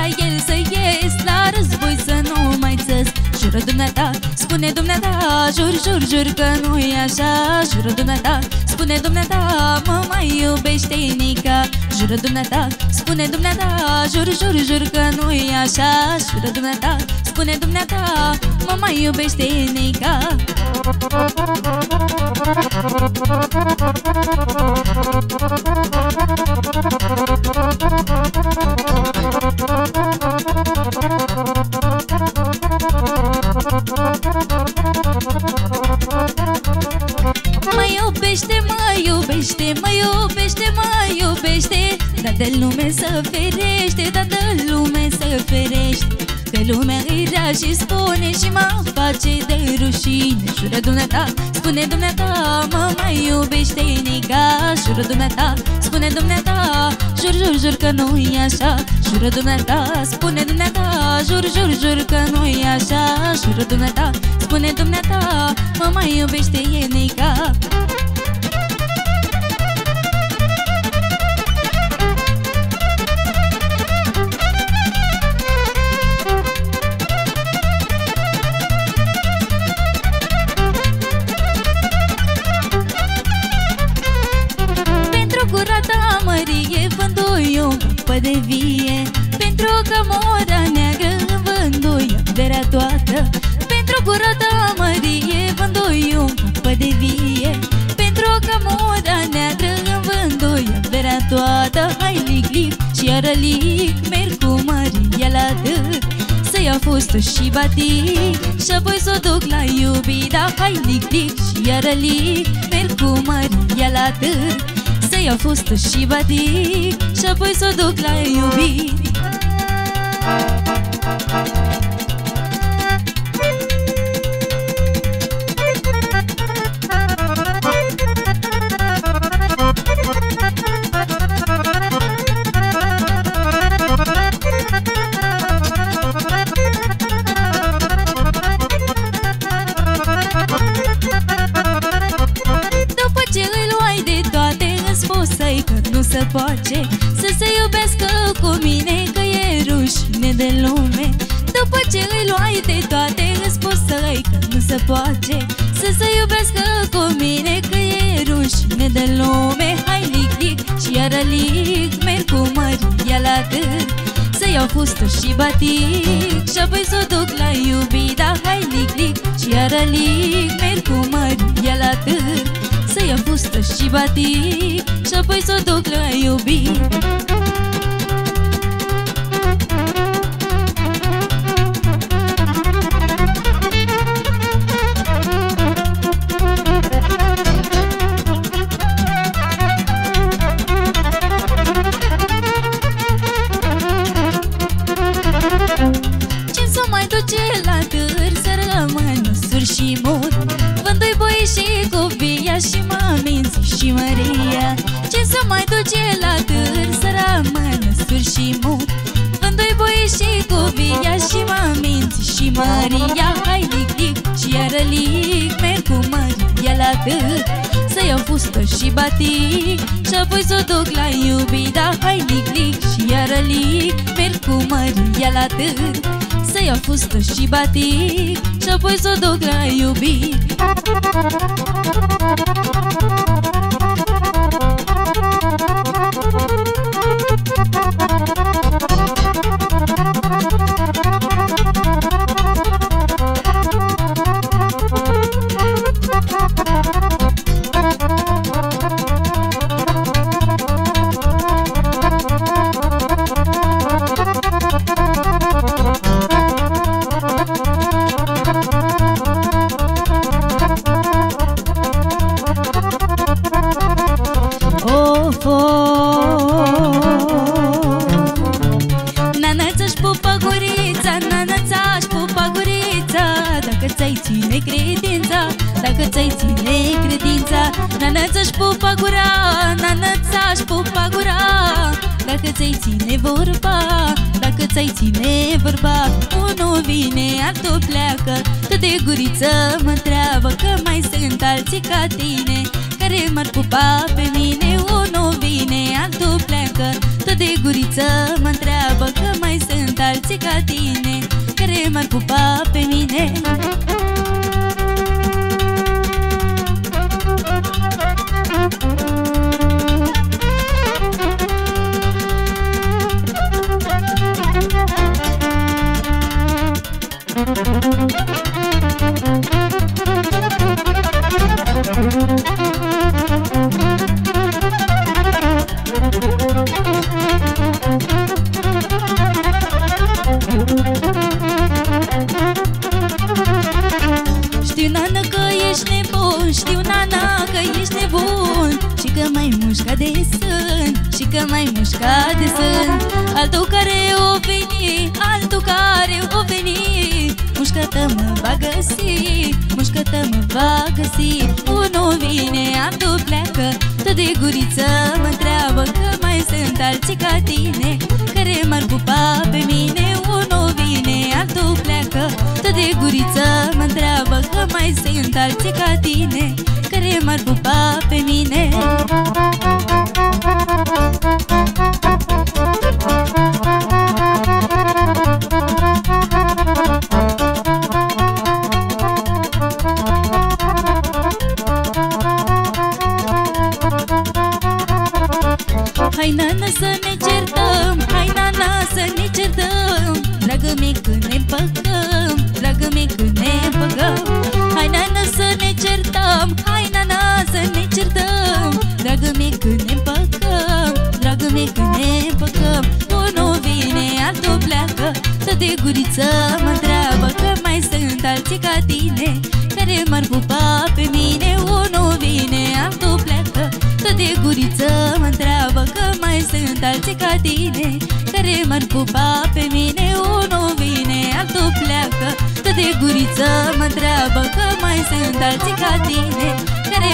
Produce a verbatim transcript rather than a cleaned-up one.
el să ies, la război să nu mai țăs. Jură dumneata, spune dumneata, jur, jur, jur că nu-i așa. Jură dumneata, spune dumneata, mă mai iubește Nica. Jură dumneata, spune dumneata, jur, jur, jur că nu-i așa. Jură dumneata, spune dumneata, mă mai iubește Nica. Mă iubește, mă iubește, mă iubește, mă iubește, dar de lume să ferește, dar de lume să ferește. Că lumea îi rea și spune și mă face de rușine. Jură dumneata, spune dumneata, mă mai iubește Nica. Jură dumneata, spune dumneata, jur, jur, jur că nu-i așa. Jură dumneata, spune dumneata, jur, jur, jur că nu-i așa. Jură dumneata, spune dumneata, mă mai iubește Nica. De vie, pentru că mora neagră vândui berea toată. Pentru curata mărie vândui un capă de vie, pentru că mora neagră vândui berea toată. Hai lic, lic și iară lic, merg cu Maria la dâr să ia fustă și batic și apoi s-o duc la iubita. Hai lic, lic și iară lic, merg cu Maria la dâr să ia fustă și batic și apoi s-o duc la iubit. Nu se poate să se iubească cu mine, că e rușine de lume. După ce îi luai de toate, îți spus să-i că nu se poate să se iubească cu mine, că e rușine de lume. Hai lic, lic și iară lic, merg cu Maria la dâr să iau fustă și batic și apoi s-o duc la iubita. Hai lic, lic și iară lic, merg cu Maria la dâr să ia fustă și batic și apoi s-o duc la iubit. Ce s-o mai duce la dâr să rămână sur și mut? Vândui boi și copia și măminții și Maria. Ce să mai duce la dâr să rămână sur și mut? Vândui boi și copia și măminții și Maria. Hai lic, lic și iară lic, merg cu Maria la dâr să iau fustă și batic și apoi s-o duc la iubita. Hai lic, lic și iară lic, merg cu Maria la dâr să iau fustă și batic și apoi s-o duc la iubit. Nanăța-și pupa gurița, nanăța-și pupa gurița, dacă ți-ai ține credința, dacă ți-ai ține credința. Nanăța-și pupa gura, nanăța-și pupa gura, dacă ți-ai ține vorba, dacă ți-ai ține vorba. Unul vine, altul pleacă, tot de guriță mă întreabă că mai sunt alții ca tine care m-ar pupa pe mine. Unul vine, altul pleacă, tot de guriță mă întreabă că mai sunt m-ar pupa pe mine. Știu, nana, că ești nebun, știu, nana, că ești nebun, și că m-ai mușcat de sân, și că m-ai mușcat de sân. Altul care o veni, altul care o veni, mușcată mă va găsi, mușcată mă va găsi. Unul vine, altul pleacă, tot de guriță mă întreabă că mai sunt alții ca tine, care m-ar pupa pe mine. Unul vine, altul pleacă, tot de guriță mă întreabă că mai sunt alții ca tine, care m-ar pupa pe mine. Hai, nana, să ne certăm, hai, nana, să ne certăm, dragă mie, când ne împăcăm, dragă mie, când ne împăcăm. Hai, nana, să ne certăm, hai, nana, să ne certăm, dragă mie, când ne împăcăm, dragă mie, când ne împăcăm. Unul vine, altul pleacă, tot de guriță mă întreabă că mai sunt alții ca tine, care m-ar pupa pe mine. Unul vine, altul pleacă, tot de guriță mă întreabă că mai sunt alții ca tine, care m-ar pupa pe mine. Unul vine, altul pleacă, tot de guriță mă întreabă că mai sunt alții ca tine, care